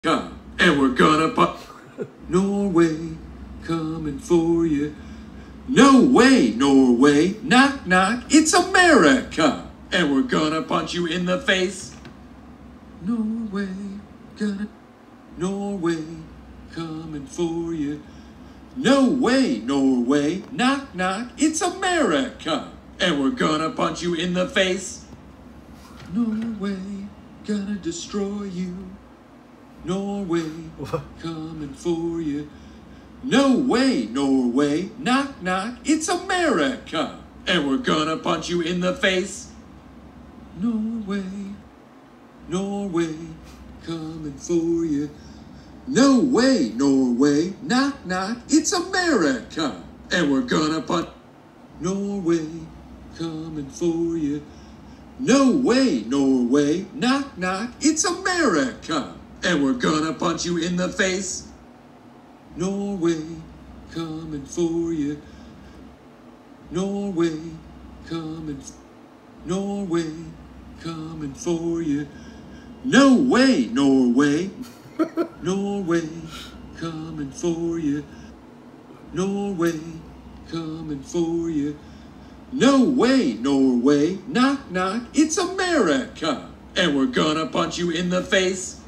and we're gonna put Norway coming for you. No way, Norway, knock knock, it's America, and we're gonna punch you in the face. Norway, Norway coming for you. No way, Norway, knock knock, it's America, and we're gonna punch you in the face. Norway, gonna destroy you. Norway, coming for you. No way, Norway, knock knock, it's America, and we're gonna punch you in the face. Norway, Norway, coming for you. No way, Norway, knock knock, it's America, and we're gonna punch. Norway, coming for you. No way, Norway, knock knock, it's America, and we're gonna punch you in the face. Norway, coming for you. Norway, coming. Norway, coming for you. No way, Norway. Norway, coming for you. Norway, coming for you. No way, Norway, knock knock, it's America, and we're gonna punch you in the face.